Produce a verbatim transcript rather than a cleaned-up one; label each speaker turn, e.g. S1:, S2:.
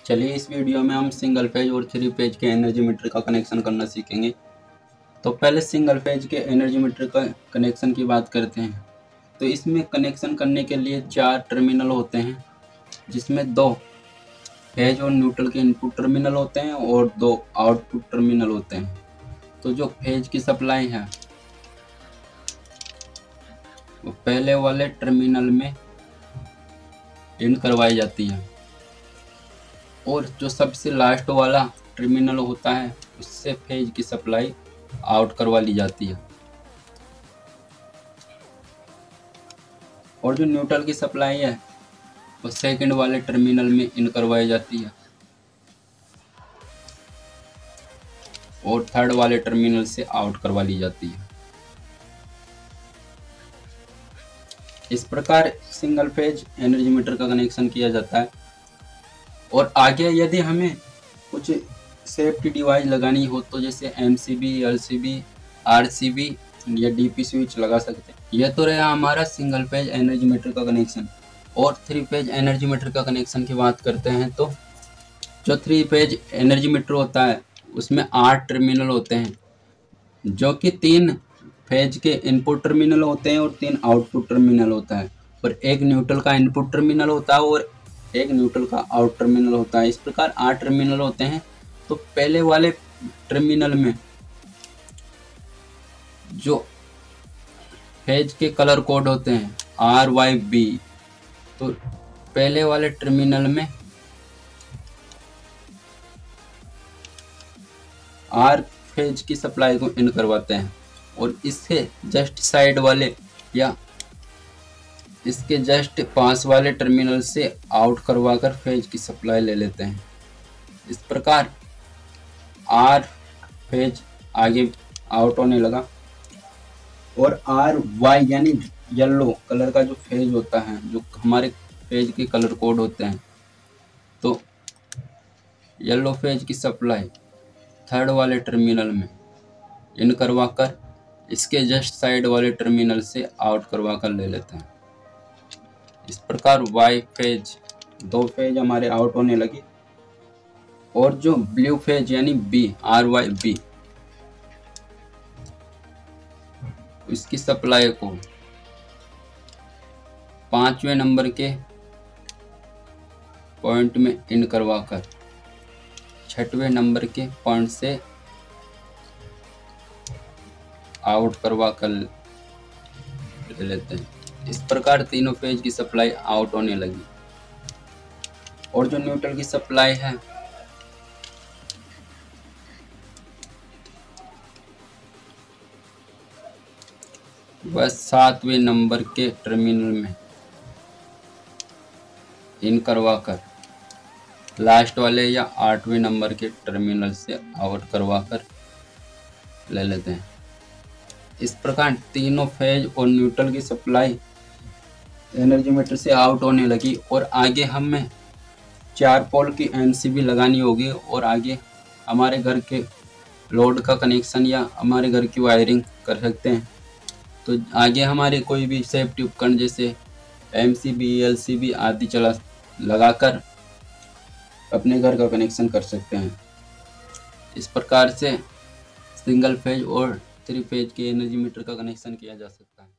S1: चलिए इस वीडियो में हम सिंगल फेज और थ्री फेज के एनर्जी मीटर का कनेक्शन करना सीखेंगे। तो पहले सिंगल फेज के एनर्जी मीटर का कनेक्शन की बात करते हैं। तो इसमें कनेक्शन करने के लिए चार टर्मिनल होते हैं, जिसमें दो फेज और न्यूट्रल के इनपुट टर्मिनल होते हैं और दो आउटपुट टर्मिनल होते हैं। तो जो फेज की सप्लाई है वो पहले वाले टर्मिनल में इन करवाई जाती है और जो सबसे लास्ट वाला टर्मिनल होता है उससे फेज की सप्लाई आउट करवा ली जाती है। और जो न्यूट्रल की सप्लाई है वो सेकंड वाले टर्मिनल में इन करवाई जाती है और थर्ड वाले टर्मिनल से आउट करवा ली जाती है। इस प्रकार सिंगल फेज एनर्जी मीटर का कनेक्शन किया जाता है। और आगे यदि हमें कुछ सेफ्टी डिवाइस लगानी हो तो जैसे एमसीबी, एलसीबी, आरसीबी या डीपी स्विच लगा सकते हैं। यह तो रहा हमारा सिंगल फेज एनर्जी मीटर का कनेक्शन। और थ्री फेज एनर्जी मीटर का कनेक्शन की बात करते हैं तो जो थ्री फेज एनर्जी मीटर होता है उसमें आठ टर्मिनल होते हैं, जो कि तीन फेज के इनपुट टर्मिनल होते हैं और तीन आउटपुट टर्मिनल होता है, और एक न्यूट्रल का इनपुट टर्मिनल होता है और एक न्यूट्रल का आउट टर्मिनल होता है। इस प्रकार आठ टर्मिनल होते हैं। तो पहले वाले टर्मिनल में जो फेज के कलर कोड होते हैं आर वाई बी, तो पहले वाले टर्मिनल में आर फेज की सप्लाई को इन करवाते हैं और इससे जस्ट साइड वाले या इसके जस्ट पास वाले टर्मिनल से आउट करवाकर फेज की सप्लाई ले लेते हैं। इस प्रकार आर फेज आगे आउट होने लगा और आर वाई यानी येलो कलर का जो फेज होता है, जो हमारे फेज के कलर कोड होते हैं, तो येलो फेज की सप्लाई थर्ड वाले टर्मिनल में इन करवाकर इसके जस्ट साइड वाले टर्मिनल से आउट करवाकर ले लेते हैं। इस प्रकार वाई फेज दो फेज हमारे आउट होने लगे और जो ब्लू फेज यानी बी आर वाई बी, इसकी सप्लाई को पांचवें नंबर के पॉइंट में इन करवाकर छठवें नंबर के पॉइंट से आउट करवा कर ले लेते हैं। इस प्रकार तीनों फेज की सप्लाई आउट होने लगी। और जो न्यूट्रल की सप्लाई है वह सातवें नंबर के टर्मिनल में इन करवाकर लास्ट वाले या आठवें नंबर के टर्मिनल से आउट करवाकर ले लेते हैं। इस प्रकार तीनों फेज और न्यूट्रल की सप्लाई एनर्जी मीटर से आउट होने लगी और आगे हमें चार पोल की एमसीबी लगानी होगी और आगे हमारे घर के लोड का कनेक्शन या हमारे घर की वायरिंग कर सकते हैं। तो आगे हमारे कोई भी सेफ्टी उपकरण जैसे एमसीबी, एलसीबी आदि चला लगाकर अपने घर का कनेक्शन कर सकते हैं। इस प्रकार से सिंगल फेज और थ्री फेज के एनर्जी मीटर का कनेक्शन किया जा सकता है।